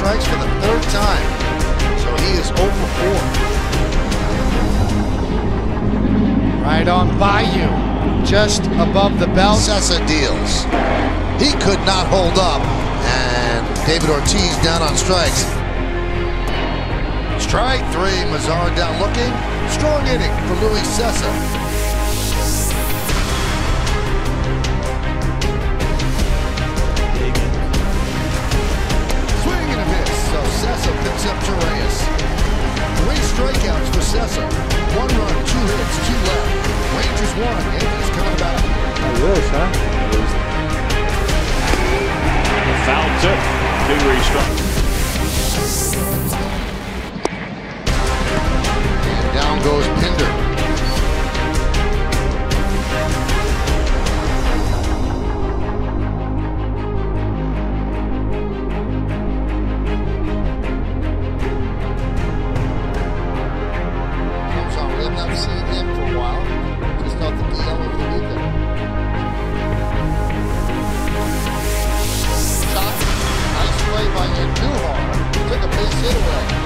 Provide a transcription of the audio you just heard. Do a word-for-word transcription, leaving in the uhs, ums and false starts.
strikes for the third time. So he is zero for four. Right on Bayou, just above the belt. Cessa deals. He could not hold up, and David Ortiz down on strikes. Strike three, Mazara down looking. Strong inning for Luis Cessa. Swing and a miss, so Cessa picks up Torreyes. Three strikeouts for Cessa. One run, two hits, two left. Rangers won, Yankees coming back. I wish, huh? Foul tip, two restrike. And down goes Pinder. Comes on, we have not seen him for a while. Just off the D L over the weekend. Shot. Nice play by Andujar. Took a base hit away.